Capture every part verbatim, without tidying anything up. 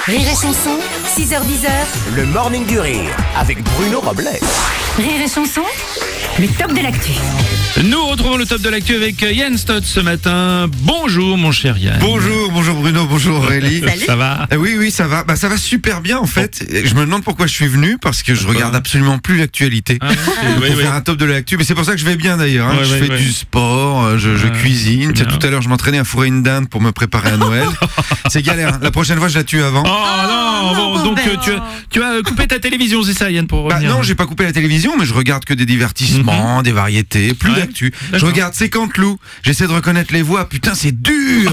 Rire et chanson, six heures dix. Le morning du rire avec Bruno Robles. Rire et chanson, le top de l'actu. Nous retrouvons le top de l'actu avec Yann Stott ce matin. Bonjour mon cher Yann. Bonjour, bonjour Bruno, bonjour Aurélie. Salut. Ça va? Euh, Oui, oui, ça va. Bah, ça va super bien en fait. Je me demande pourquoi je suis venu parce que je regarde absolument plus l'actualité. Ah, oui, pour oui, oui. faire un top de l'actu, mais c'est pour ça que je vais bien d'ailleurs. Hein. Ouais, je ouais, fais ouais. du sport, je, je Ouais, cuisine. c'est Tiens, bien. tout à l'heure, je m'entraînais à fourrer une dinde pour me préparer à Noël. C'est galère. La prochaine fois, je la tue avant. Oh non, bon, donc euh, tu, as, tu as coupé ta télévision, c'est ça Yann, pour Bah revenir. non, j'ai pas coupé la télévision, mais je regarde que des divertissements, des variétés, plus Ouais, d'actu. Je d'accord. regarde C'est Canteloup. J'essaie de reconnaître les voix. Putain, c'est dur.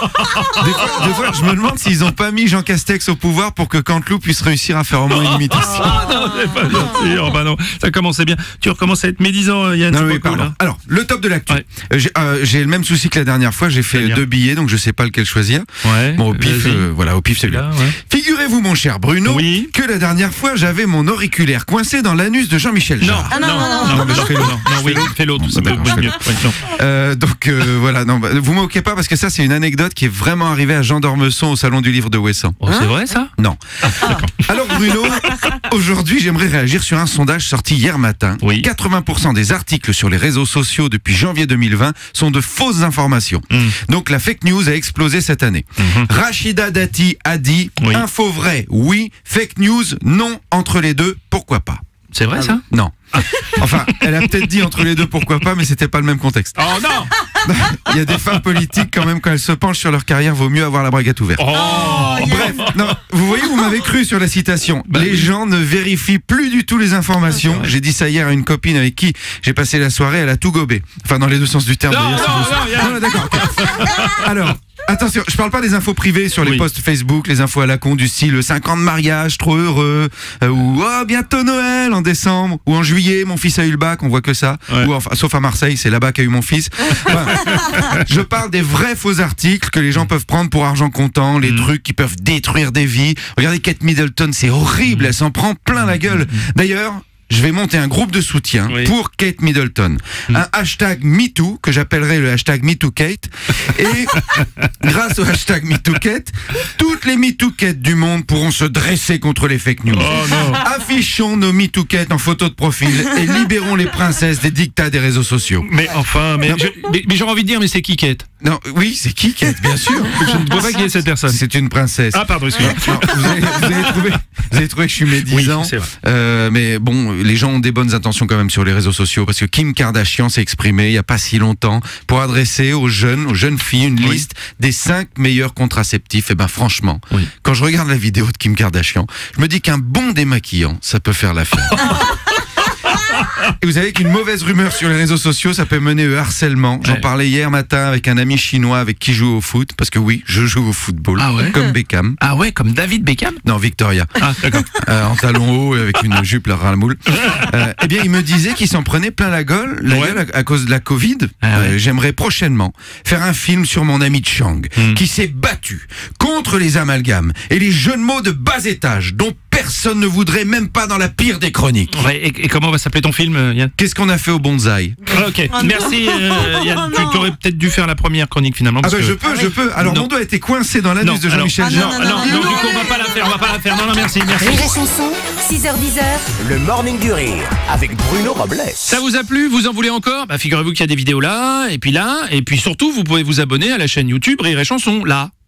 des, fois, des fois, je me demande s'ils ont pas mis Jean Castex au pouvoir pour que Canteloup puisse réussir à faire au moins une imitation. Ah non, c'est pas bien sûr. Bah non, ça commençait bien. Tu recommences à être médisant, Yann. Non, c'est oui, pas cool, pardon. hein. Alors, le top de l'actu. Ouais. Euh, J'ai euh, j'ai le même souci que la dernière fois. J'ai fait C'est-à-dire deux billets, donc je sais pas lequel choisir. Ouais. Bon, au pif, vas-y. euh, voilà, au pif, c'est bien. Là, ouais. Figurez-vous, mon cher Bruno, Oui. que la dernière fois, j'avais mon auriculaire coincé dans l'anus de Jean-Michel Non, Jarre. non, non, non, mais je fais l'autre. Non, oui, fais l'autre. Ça peut D'accord, être je fais mieux. Ouais, non. Euh, donc euh, voilà, non, bah, vous moquez pas parce que ça, c'est une anecdote qui est vraiment arrivée à Jean d'Ormesson au salon du livre de Ouessant. Oh, c'est vrai ça? Non. Alors Bruno, aujourd'hui, j'aimerais réagir sur un sondage sorti hier matin. Oui. quatre-vingts pour cent des articles sur les réseaux sociaux depuis janvier deux mille vingt sont de fausses informations. Mm. Donc la fake news a explosé cette année. Mhm. Rachida Dati a dit Oui. info vrai, oui, fake news, non, entre les deux, pourquoi pas. C'est vrai ça? Non. Enfin, elle a peut-être dit entre les deux pourquoi pas, mais c'était pas le même contexte. Oh non! Il y a des femmes politiques quand même, quand elles se penchent sur leur carrière, vaut mieux avoir la braguette ouverte. Oh! Bref, non, vous voyez, vous m'avez cru sur la citation. Bah les oui. gens ne vérifient plus du tout les informations. Ah, c'est vrai. J'ai dit ça hier à une copine avec qui j'ai passé la soirée, elle a tout gobé. Enfin, dans les deux sens du terme. Non, d'ailleurs, non, si vous- non, Yann. non, d'accord. ok. Alors. Attention, je parle pas des infos privées sur les Oui. posts Facebook, les infos à la con du style cinq ans de mariage, trop heureux, euh, ou oh, bientôt Noël en décembre, ou en juillet, mon fils a eu le bac, on voit que ça, Ouais. ou enfin, sauf à Marseille, c'est là-bas qu'a eu mon fils. Enfin, je parle des vrais faux articles que les gens peuvent prendre pour argent comptant, les Mm. trucs qui peuvent détruire des vies. Regardez Kate Middleton, c'est horrible, elle s'en prend plein la gueule. D'ailleurs, je vais monter un groupe de soutien Oui. pour Kate Middleton. Un hashtag MeToo, que j'appellerai le hashtag MeTooKate. Et grâce au hashtag MeTooKate, toutes les MeTooKates du monde pourront se dresser contre les fake news. Oh non! Affichons nos MeTooKates en photo de profil et libérons les princesses des dictats des réseaux sociaux. Mais enfin, mais, je- mais, mais j'ai envie de dire, mais c'est qui Kate? Non, oui, c'est qui Kate, bien sûr. Je ne vois pas qui est cette personne. C'est une princesse. Ah pardon, excusez-moi. Non, vous, avez, vous avez trouvé, vous avez trouvé que je suis médisant. Oui, c'est vrai. Euh, mais bon, les gens ont des bonnes intentions quand même sur les réseaux sociaux parce que Kim Kardashian s'est exprimée il y a pas si longtemps pour adresser aux jeunes, aux jeunes filles une Oui. liste des cinq meilleurs contraceptifs. Et ben franchement, Oui. quand je regarde la vidéo de Kim Kardashian, je me dis qu'un bon démaquillant, ça peut faire l'affaire. Et vous savez qu'une mauvaise rumeur sur les réseaux sociaux, ça peut mener au harcèlement. J'en Ouais. parlais hier matin avec un ami chinois avec qui je joue au foot, parce que oui, je joue au football, Ah ouais comme Beckham. Ah ouais, comme David Beckham? Non, Victoria. Ah d'accord. Euh, en talons hauts et avec une jupe la moule. Euh, eh bien, il me disait qu'il s'en prenait plein la gueule, la Ouais. gueule à, à cause de la Covid. Ah ouais. Euh, J'aimerais prochainement faire un film sur mon ami Chang, Hmm. qui s'est battu contre les amalgames et les jeux de mots de bas étage dont personne ne voudrait, même pas dans la pire des chroniques. Ouais, et, et comment va s'appeler ton film, euh, Yann? Qu'est-ce qu'on a fait au bonsaï? Ah, ok, merci euh, Yann. Tu aurais peut-être dû faire la première chronique finalement. Ah parce bah que- je peux, je peux. Alors Non. mon doigt a été coincé dans l'anus Non, de Jean-Michel alors- Jarre. Ah, non, non, non, du coup on va pas la faire, on va pas la faire. Non, non, merci, merci. Rire et chanson, six heures dix. Le morning du rire avec Bruno Robles. Ça vous a plu? Vous en voulez encore? Bah figurez-vous qu'il y a des vidéos là, et puis là, et puis surtout vous pouvez vous abonner à la chaîne YouTube Rire et Chanson, là.